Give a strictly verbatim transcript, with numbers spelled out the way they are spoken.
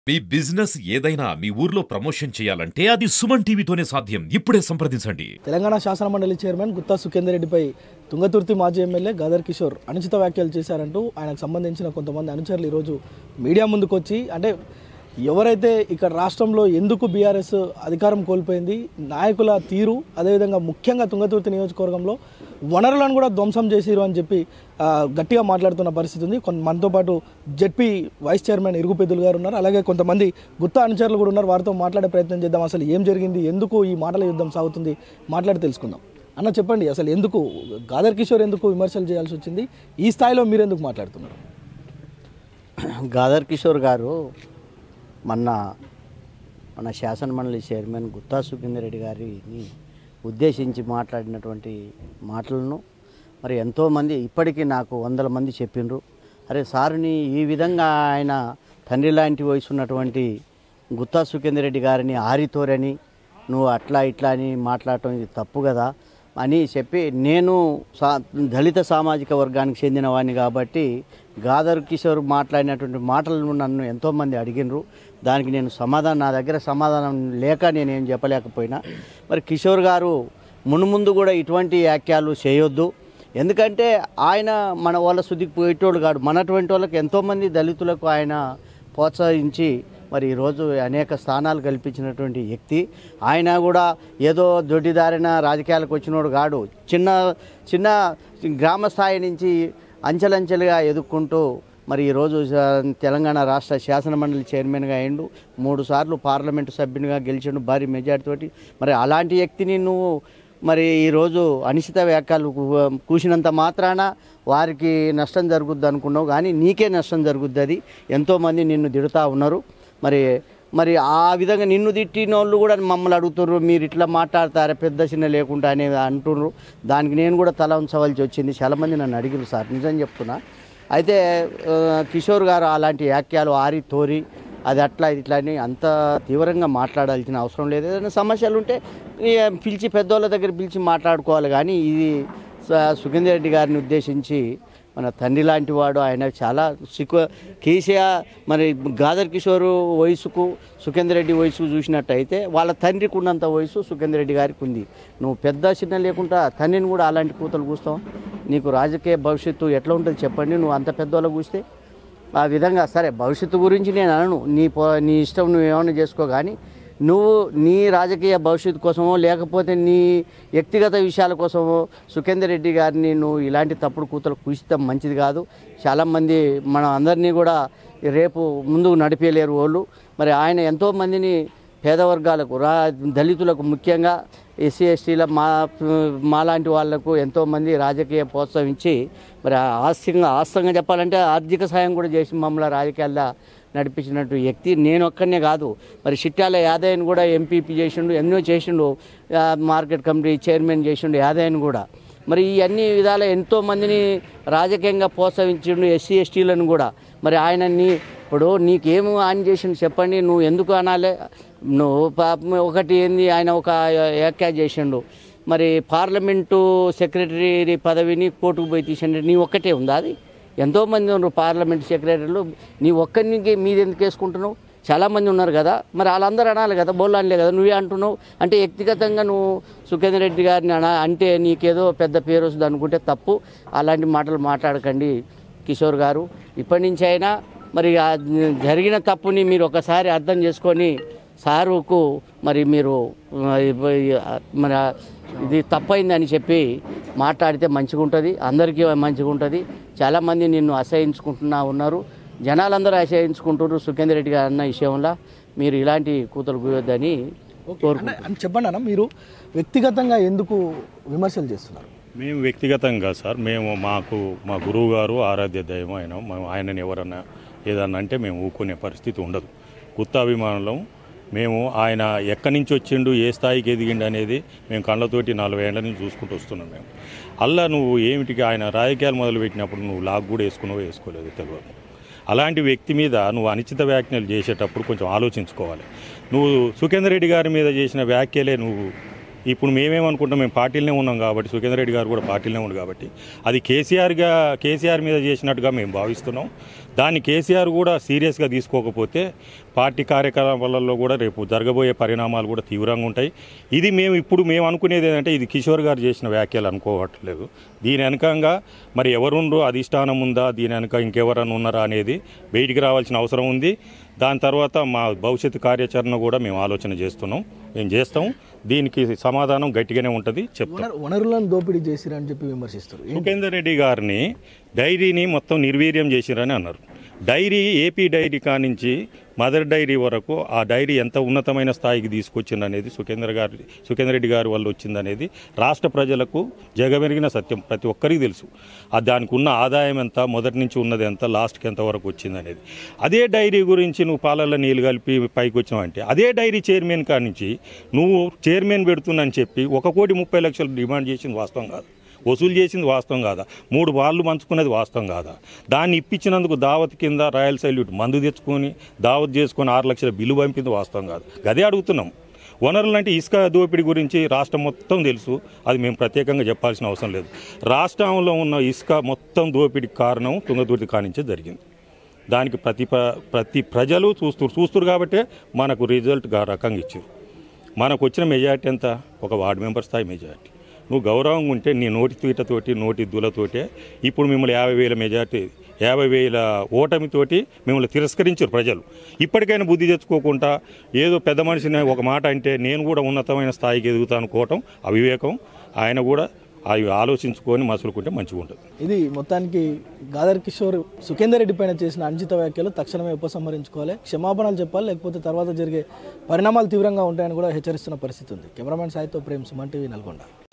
మీ business ఏదైనా మీ ఊర్లో promotion చేయాలంటే అది సుమన్ టీవీతోనే సాధ్యం. ఇప్పుడే సంప్రదించండి. తెలంగాణ శాసన మండలి చైర్మన్ గుత్తా సుఖేందర్ రెడ్డిపై తుంగతుర్తి మాజీ ఎమ్మెల్యే గాదర్ కిషోర్ అనుచిత వ్యాఖ్యలు చేశారంటూ ఆయనకు సంబంధించిన కొంతమంది అనుచరులు ఈరోజు మీడియా ముందుకు వచ్చి, అంటే ఎవరైతే ఇక్కడ రాష్ట్రంలో ఎందుకు బీఆర్ఎస్ అధికారం కోల్పోయింది, నాయకుల తీరు, అదేవిధంగా ముఖ్యంగా తుంగతుర్తి నియోజకవర్గంలో వనరులను కూడా ధ్వంసం చేసిరు అని చెప్పి గట్టిగా మాట్లాడుతున్న పరిస్థితి ఉంది. కొంత మనతో పాటు జెడ్పీ వైస్ చైర్మన్ ఇరుగు పెద్దలు గారు ఉన్నారు, అలాగే కొంతమంది గుత్తా అనుచరులు కూడా ఉన్నారు. వారితో మాట్లాడే ప్రయత్నం చేద్దాం. అసలు ఏం జరిగింది, ఎందుకు ఈ మాటల యుద్ధం సాగుతుంది, మాట్లాడి తెలుసుకుందాం. అన్న చెప్పండి, అసలు ఎందుకు గాదర్ కిషోర్ ఎందుకు విమర్శలు చేయాల్సి వచ్చింది, ఈ స్థాయిలో మీరు ఎందుకు మాట్లాడుతున్నారు? గాదర్ కిషోర్ గారు మొన్న మన శాసనమండలి చైర్మన్ గుత్తా సుఖేందర్ రెడ్డి గారిని ఉద్దేశించి మాట్లాడినటువంటి మాటలను మరి ఎంతోమంది ఇప్పటికీ నాకు వందల మంది చెప్పిండ్రు. అరే సారుని ఈ విధంగా ఆయన తండ్రి లాంటి వయసు ఉన్నటువంటి గుత్తా సుఖేందర్ రెడ్డి గారిని ఆరితోరని నువ్వు అట్లా ఇట్లా అని మాట్లాడటం ఇది తప్పు కదా అని చెప్పి, నేను సా దళిత సామాజిక వర్గానికి చెందిన వాడిని కాబట్టి గాదర్ కిషోర్ మాట్లాడినటువంటి మాటలను నన్ను ఎంతోమంది అడిగినరు. దానికి నేను సమాధానం, నా దగ్గర సమాధానం లేక నేనేం చెప్పలేకపోయినా, మరి కిషోర్ గారు మున్ముందు కూడా ఇటువంటి వ్యాఖ్యలు చేయొద్దు. ఎందుకంటే ఆయన మన వాళ్ళ శుద్ధికి పోయేటోడు కాడు. మనటువంటి వాళ్ళకి ఎంతోమంది దళితులకు ఆయన ప్రోత్సహించి మరి ఈరోజు అనేక స్థానాలు కల్పించినటువంటి వ్యక్తి. ఆయన కూడా ఏదో దొడ్డిదారిన రాజకీయాలకు వచ్చినోడు కాడు. చిన్న చిన్న గ్రామ స్థాయి నుంచి అంచెలంచెలుగా ఎదుర్కొంటూ మరి ఈరోజు తెలంగాణ రాష్ట్ర శాసనమండలి చైర్మన్గా అయ్యిండు. మూడు సార్లు పార్లమెంటు సభ్యునిగా గెలిచిండు భారీ మెజార్టీతోటి. మరి అలాంటి వ్యక్తిని నువ్వు మరి ఈరోజు అనిశ్చిత వ్యాఖ్యలు కూసినంత మాత్రాన వారికి నష్టం జరుగుద్ది అనుకున్నావు, కానీ నీకే నష్టం జరుగుద్ది. అది ఎంతోమంది నిన్ను తిడుతూ ఉన్నారు. మరి మరి ఆ విధంగా నిన్ను తిట్టిన వాళ్ళు కూడా మమ్మల్ని అడుగుతున్నారు, మీరు ఇట్లా మాట్లాడతారా పెద్ద చిన్న లేకుండా అనేది అంటున్నారు. దానికి నేను కూడా తల ఉంచవలసి వచ్చింది. చాలామంది నన్ను అడిగారు సార్, నిజం చెప్తున్నా. అయితే కిషోర్ గారు అలాంటి వ్యాఖ్యలు ఆరి తోరి అది అట్లా ఇది ఇట్లా అని అంత తీవ్రంగా మాట్లాడాల్సిన అవసరం లేదు. ఏదైనా సమస్యలు ఉంటే పిలిచి పెద్దోళ్ళ దగ్గర పిలిచి మాట్లాడుకోవాలి. కానీ ఇది సుఖేందర్ రెడ్డి గారిని ఉద్దేశించి మన తండ్రి లాంటి వాడు ఆయన, చాలా సిక్కు కేసీఆర్ మరి గాదర్ కిషోర్ వయసుకు సుఖేందర్ రెడ్డి వయసుకు చూసినట్టయితే వాళ్ళ తండ్రికి ఉన్నంత వయసు సుఖేందర్ రెడ్డి గారికి ఉంది. నువ్వు పెద్ద చిన్న లేకుండా తండ్రిని కూడా అలాంటి కూతలు కూస్తావు. నీకు రాజకీయ భవిష్యత్తు ఎట్లా ఉంటుంది చెప్పండి, నువ్వు అంత పెద్దోళ్ళకు కూస్తే ఆ విధంగా. సరే, భవిష్యత్తు గురించి నేను అనను, నీ నీ ఇష్టం నువ్వు ఏమైనా చేసుకో, కానీ నువ్వు నీ రాజకీయ భవిష్యత్తు కోసమో లేకపోతే నీ వ్యక్తిగత విషయాల కోసమో సుఖేందర్ రెడ్డి గారిని నువ్వు ఇలాంటి తప్పుడు కూతలు కూర్చడం మంచిది కాదు. చాలామంది మన అందరినీ కూడా రేపు ముందుకు నడిపేయలేరు వాళ్ళు. మరి ఆయన ఎంతోమందిని పేద వర్గాలకు, రా దళితులకు, ముఖ్యంగా ఎస్సీ ఎస్టీల మా మాలాంటి వాళ్లకు ఎంతోమంది రాజకీయ ప్రోత్సహించి మరి ఆస్తిగా ఆస్తంగా చెప్పాలంటే ఆర్థిక సాయం కూడా చేసి మమ్మల్ని రాజకీయాల్లో నడిపించినట్టు వ్యక్తి. నేను ఒక్కనే కాదు, మరి చిట్యాల యాదయ్యను కూడా ఎంపీపీ చేసిండు, ఎన్నో చేసిండు, మార్కెట్ కమిటీ చైర్మన్ చేసిండు యాదయ్యను కూడా. మరి ఈ అన్ని విధాల ఎంతోమందిని రాజకీయంగా ప్రోత్సహించిండు, ఎస్సీ ఎస్టీలను కూడా. మరి ఆయన నీ ఇప్పుడు నీకేమో ఆయన చేసిండు చెప్పండి, నువ్వు ఎందుకు అనాలే? నువ్వు పాపం ఒకటి ఏంది, ఆయన ఒక వ్యాఖ్య చేసిండు, మరి పార్లమెంటు సెక్రటరీ పదవిని కోర్టుకు పోయి తీసిండు. నీ ఒక్కటే ఉందా అది? ఎంతోమంది ఉన్నారు పార్లమెంట్ సెక్రటరీలు, నీ ఒక్కరికి మీద ఎందుకు వేసుకుంటున్నావు? చాలామంది ఉన్నారు కదా, మరి వాళ్ళందరూ అనాలి కదా, బోళ్ళాలే కదా, నువ్వే అంటున్నావు. అంటే వ్యక్తిగతంగా నువ్వు సుఖేందర్ రెడ్డి గారిని అనా అంటే నీకేదో పెద్ద పేరు వస్తుంది అనుకుంటే తప్పు. అలాంటి మాటలు మాట్లాడకండి కిషోర్ గారు. ఇప్పటి నుంచి అయినా మరి జరిగిన తప్పుని మీరు ఒకసారి అర్థం చేసుకొని సారుకు మరి మీరు మన ఇది తప్పైందని చెప్పి మాట్లాడితే మంచిగా ఉంటుంది, అందరికీ మంచిగా ఉంటుంది. చాలామంది నిన్ను అసహించుకుంటున్నా ఉన్నారు, జనాలందరూ అసహించుకుంటున్నారు సుఖేందర్ రెడ్డి గారు అన్న విషయంలో. మీరు ఇలాంటి కూతురు కూయొద్దని కోరుకుంటున్నాను. చెప్పండి అన్న, మీరు వ్యక్తిగతంగా ఎందుకు విమర్శలు చేస్తున్నారు? మేము వ్యక్తిగతంగా సార్, మేము మాకు మా గురువు గారు ఆరాధ్య దైవం ఆయన, మేము ఆయనని ఎవరన్నా ఏదన్నా అంటే మేము ఊరుకునే పరిస్థితి ఉండదు. గుత్తాభిమానులం మేము. ఆయన ఎక్కడి నుంచి వచ్చిండు, ఏ స్థాయికి ఎదిగిండు అనేది మేము కళ్ళతోటి నలభై ఏళ్ళ నుంచి చూసుకుంటూ వస్తున్నాం. మేము అల్లా నువ్వు ఏమిటికి ఆయన రాజకీయాలు మొదలుపెట్టినప్పుడు నువ్వు లాగ్ కూడా వేసుకున్నావో వేసుకోలేదు తెలియదు. అలాంటి వ్యక్తి మీద నువ్వు అనుచిత వ్యాఖ్యలు చేసేటప్పుడు కొంచెం ఆలోచించుకోవాలి. నువ్వు సుఖేందర్ రెడ్డి గారి మీద చేసిన వ్యాఖ్యలే నువ్వు ఇప్పుడు మేమేమనుకుంటాం, మేము పార్టీలనే ఉన్నాం కాబట్టి, సుఖేందర్ రెడ్డి గారు కూడా పార్టీలనే ఉంది కాబట్టి అది కేసీఆర్గా కేసీఆర్ మీద చేసినట్టుగా మేము భావిస్తున్నాం. దాన్ని కేసీఆర్ కూడా సీరియస్గా తీసుకోకపోతే పార్టీ కార్యకలాపాలలో కూడా రేపు జరగబోయే పరిణామాలు కూడా తీవ్రంగా ఉంటాయి. ఇది మేము ఇప్పుడు మేము అనుకునేది ఏంటంటే ఇది కిషోర్ గారు చేసిన వ్యాఖ్యలు అనుకోవట్లేదు. దీని వెనకంగా మరి ఎవరుండ్రో అధిష్టానం ఉందా, దీని వెనక ఇంకెవరన్నా ఉన్నారా అనేది బయటికి రావాల్సిన అవసరం ఉంది. దాని తర్వాత మా భవిష్యత్తు కార్యాచరణ కూడా మేము ఆలోచన చేస్తున్నాం, మేము చేస్తాం. దీనికి సమాధానం గట్టిగానే ఉంటుంది చెప్తాం. వనరులను దోపిడీ చేసిరని చెప్పి విమర్శిస్తారు. సుఖేందర్ రెడ్డి గారిని డైరీని మొత్తం నిర్వీర్యం చేసిరని అన్నారు. డైరీ ఏపీ డైరీ కానించి మదర్ డైరీ వరకు ఆ డైరీ ఎంత ఉన్నతమైన స్థాయికి తీసుకొచ్చిందనేది సుఖేందర్ గారి సుఖేందర్ రెడ్డి గారి వల్ల వచ్చిందనేది రాష్ట్ర ప్రజలకు జగమెరిగిన సత్యం, ప్రతి ఒక్కరికి తెలుసు. ఆ దానికి ఉన్న ఆదాయం ఎంత, మొదటి నుంచి ఉన్నది ఎంత, లాస్ట్కి ఎంత వరకు వచ్చిందనేది. అదే డైరీ గురించి నువ్వు పాలల్లో నీళ్ళు కలిపి పైకి వచ్చినావంటే అదే డైరీ చైర్మన్ కానించి నువ్వు చైర్మన్ పెడుతున్నాని చెప్పి ఒక కోటి ముప్పై లక్షలు డిమాండ్ చేసింది వాస్తవం కాదు, వసూలు చేసింది వాస్తవం కాదా, మూడు బాళ్ళు పంచుకున్నది వాస్తవం కాదా, దాన్ని ఇప్పించినందుకు దావత్ కింద రాయల్ సల్యూట్ మందు తెచ్చుకొని దావత్ చేసుకొని ఆరు లక్షల బిల్లు పంపింది వాస్తవం కాదు. అదే అడుగుతున్నాం. వనరులు అంటే ఇసుక దోపిడీ గురించి రాష్ట్రం మొత్తం తెలుసు, అది మేము ప్రత్యేకంగా చెప్పాల్సిన అవసరం లేదు. రాష్ట్రంలో ఉన్న ఇసుక మొత్తం దోపిడీకి కారణం తుంగతుర్తి కానించే జరిగింది. దానికి ప్రతి ప్రతి ప్రజలు చూస్తూ చూస్తున్నారు కాబట్టే మనకు రిజల్ట్ రకంగా ఇచ్చారు. మనకు వచ్చిన మెజార్టీ ఎంత, ఒక వార్డు మెంబర్ స్థాయి మెజార్టీ. నువ్వు గౌరవంగా ఉంటే నీ నోటి తీటతోటి నోటి దులతోటే ఇప్పుడు మిమ్మల్ని యాభై వేల మెజార్టీ యాభై వేల ఓటమితోటి మిమ్మల్ని తిరస్కరించారు ప్రజలు. ఇప్పటికైనా బుద్ధి తెచ్చుకోకుండా ఏదో పెద్ద మనిషిని ఒక మాట అంటే నేను కూడా ఉన్నతమైన స్థాయికి ఎదుగుతాను అనుకోవటం అవివేకం. ఆయన కూడా అవి ఆలోచించుకొని మసులుకుంటే మంచిగా ఉంటుంది. ఇది మొత్తానికి గాదర్ కిషోర్ సుఖేందర్ రెడ్డి పైన చేసిన అనుచిత వ్యాఖ్యలు తక్షణమే ఉపసంహరించుకోవాలి, క్షమాపణలు చెప్పాలి, లేకపోతే తర్వాత జరిగే పరిణామాలు తీవ్రంగా ఉంటాయని కూడా హెచ్చరిస్తున్న పరిస్థితి ఉంది. కెమెరామెన్ సాయితో ప్రేమ్, సుమన్ టీవీ, నల్గొండ.